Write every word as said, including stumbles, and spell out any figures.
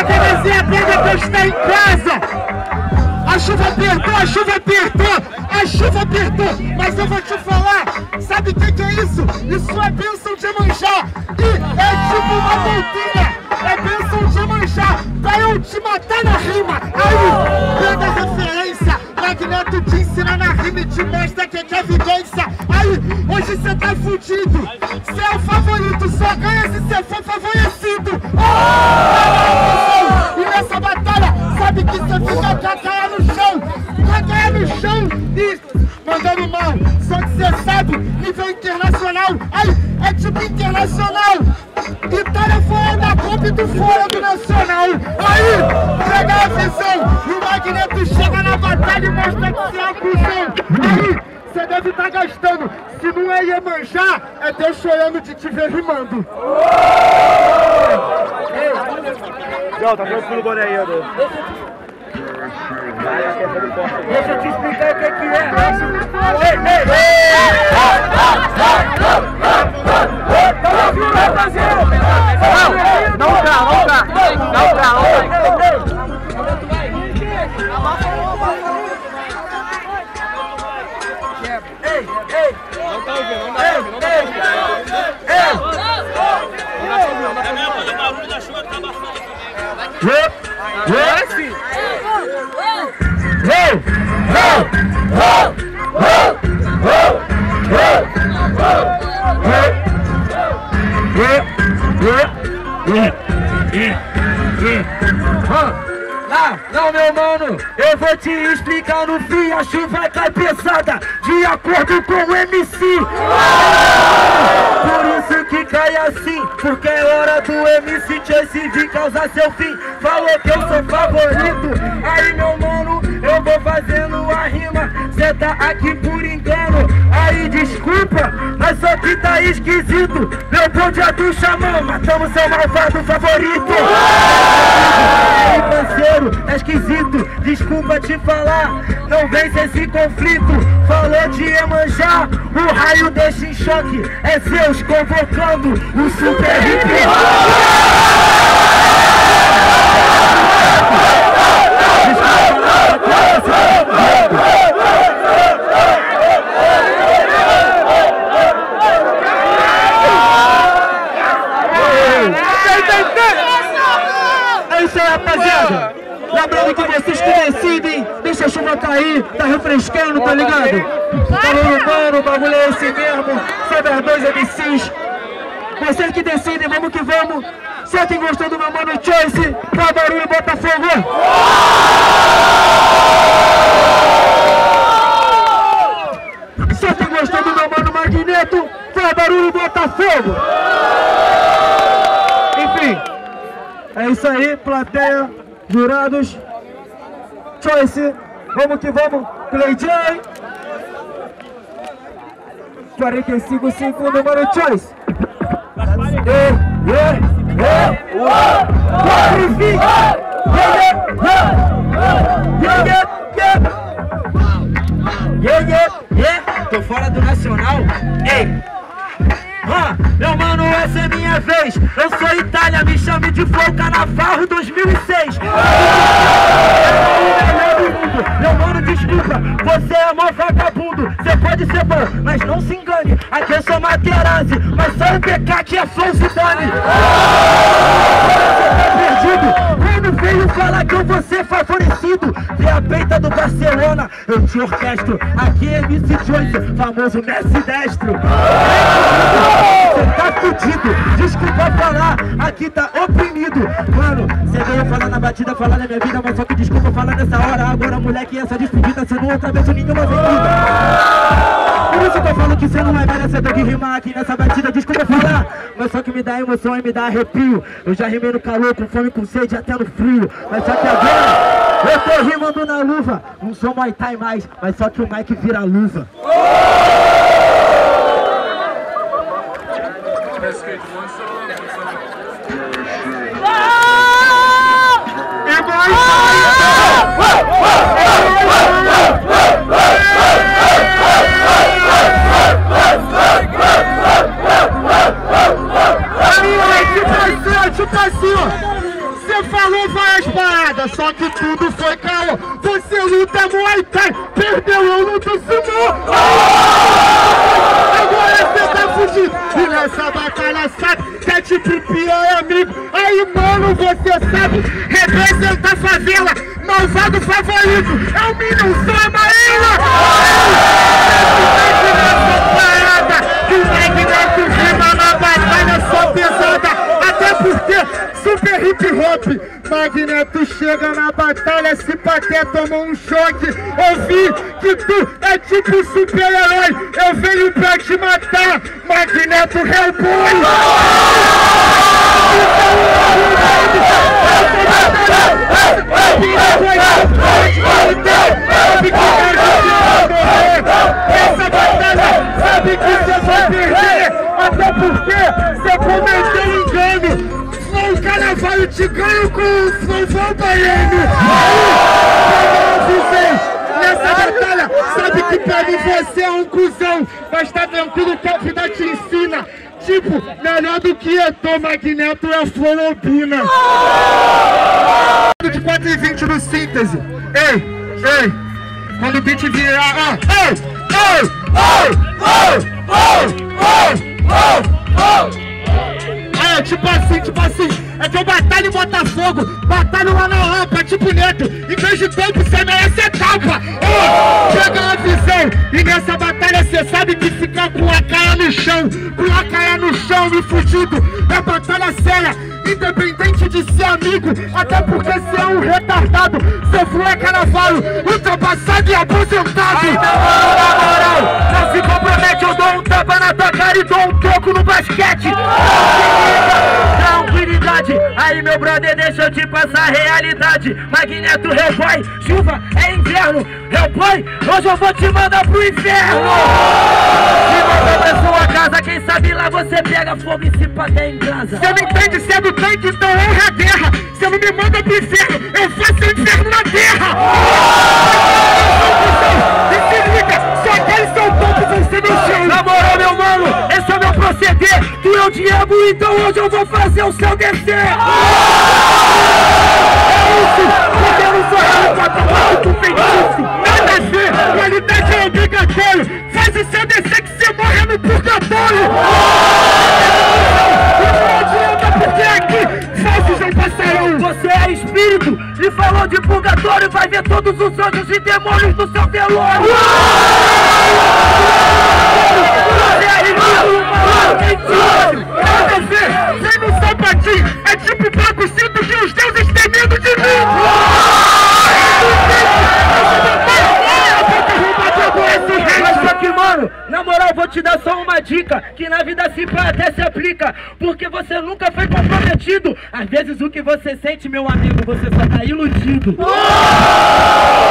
A camisinha aprende que eu estou em casa. A chuva apertou, a chuva apertou, a chuva apertou. Mas eu vou te falar, sabe o que, que é isso? Isso é bênção de Iemanjá. E é tipo uma doutrina, é bênção de Iemanjá pra eu te matar na rima. Aí, pega a referência, Magneto te ensina na rima e te mostra que é evidência. Aí, hoje cê tá fudido, cê é o favorito, só ganha se cê for favorecido. Oh! E nessa batalha, sabe que cê fica com a cara no chão, com a cara no chão e mandando mal. Só que cê sabe, nível internacional, aí é tipo internacional. Vitória fora da Copa e do fora do Nacional. Aí, pega a visão, e o Magneto chega na batalha e mostra que cê é a cuzão. Aí, você deve estar gastando. Se não é Iemanjá, é Deus chorando de te ver rimando. Não, tá tranquilo o boné aí, Adô. Deixa eu te explicar o que que é. Não, não dá, não dá. Não dá, não dá. Ei, ei. Não tá ouvindo, não tá ouvindo, não tá ouvindo. Ei, é mesmo, fazer barulho da chuva que tá abafando. É sim. Não, não, meu mano, eu vou te explicar no fim. A chuva cai pesada, de acordo com o M C. Por isso que cai assim, porque é hora do M C Chase vir causar seu fim. Falou que eu sou favorito, aí meu mano, eu vou fazendo a rima. Cê tá aqui por engano, aí desculpa, mas só que tá esquisito. Meu bonde é do xamã, matamos seu malvado favorito. Aí parceiro, tá esquisito, desculpa te falar, não vence esse conflito. Falou de Iemanjá, o raio deixa em choque, é Zeus convocando o super hip. É isso aí, rapaziada. Lembrando que vocês que decidem, deixa a chuva cair, tá refrescando, tá ligado? Falando, mano, o bagulho é esse mesmo. Sobre as dois M Cs. Vocês que decidem, vamos que vamos. Se quem gostou do meu mano Choice, faz barulho e bota fogo. Se quem gostou do meu mano Magneto, faz barulho e bota fogo. Enfim, é isso aí, plateia, jurados, Choice, vamos que vamos, Play J. quarenta e cinco segundos, mano Choice. Ei, ei. Tô fora do Nacional, ei! Ah, meu mano, essa é minha vez. Eu sou Itália, me chame de Flow Carnaval dois mil e seis. Meu mano, desculpa, você é mó vagabundo. Você pode ser bom, mas não se engane. Aqui eu sou Materazzi, mas só o B K que é Flow Zidane. Você tá perdido, quando veio falar que eu vou ser favorecido. Vê a peita do Barcelona, eu te orquestro. Aqui é M C Joyce, famoso Messi destro. Você tá fudido, desculpa falar, aqui tá oprimido. Mano, você veio falar na batida, falar na minha vida, mas só que desculpa falar nessa hora. Agora, moleque, essa despedida, você não atravessa nenhuma avenida. Por isso que eu falo que você não é merecedor de rimar aqui nessa batida, desculpa falar, mas só que me dá emoção e me dá arrepio. Eu já rimei no calor, com fome, com sede, até no frio. Mas só que agora, eu tô rimando na luva. Não sou Muay Thai mais, mas só que o Mike vira a luva. Tipo assim, ó, você falou bandido, é o Minion, sou a Maíla! Que o Magneto rima na batalha só pesada, até porque super hip hop. Magneto chega na batalha, se bater tomou um choque. Ouvi que tu é tipo super-herói, eu venho pra te matar, Magneto Hellboy. Essa batalha sabe que você vai perder, até porque você cometeu engano. Flow Carnaval te ganho com o Flow Baiano. Nessa batalha, sabe que pra mim você é um cuzão, mas tá tranquilo que a vida te ensina. Tipo, melhor do que eu tô, Magneto é a Florobina. De quatro e vinte no síntese. Ei, ei, quando o beat virar, ó. Ei, ei, ei, ei, ei, ei, ei. É, tipo assim, tipo assim, é que eu batalho em Botafogo, batalho lá na rampa, tipo Neto, em vez de tempo você merece etapa. Oh, pega a visão, e nessa batalha cê sabe que ficar com a cara no chão, com a cara no chão, me fudido, é batalha séria, independente de ser amigo, até porque cê é um retardado, seu flow é carnaval, ultrapassado e aposentado. Aí, na moral, na moral, não se compromete, eu dou um tapa na tua cara e dou um toco no basquete. Tranquilidade, aí meu brother, deixa eu te passar a realidade. Magneto Hellboy, chuva é inverno. Hellboy, hoje eu vou te mandar pro inferno. Se você pra sua casa, quem sabe lá você pega fogo e se até em casa. Você não entende, se é do tanque, então honra a guerra. Você não me manda pro inferno, eu faço o inferno na terra. E se liga, só aquele seu topo vão ser meu chão. Na moral, meu mano, esse é o meu proceder. Tu é o diabo, então hoje eu vou fazer o seu descer. É isso, porque eu não sou eu, quatro tu feitiço. Nada a ver, qualidade é obrigatório. Faz o seu descer que você morre no purgatório. Não adianta porque aqui falsos não passarão. Você é espírito e falou de purgatório, vai ver todos os anjos e demônios no seu velório. Você é ridículo, maluco, mentira. Nada a ver, vem no sapatinho, é tipo Paco, sinto que os deuses têm medo de mim. Mas só que, mano, na moral, vou te dar só uma dica, que na vida simples até se aplica, porque você nunca foi comprometido. Às vezes o que você sente, meu amigo, você só tá iludido.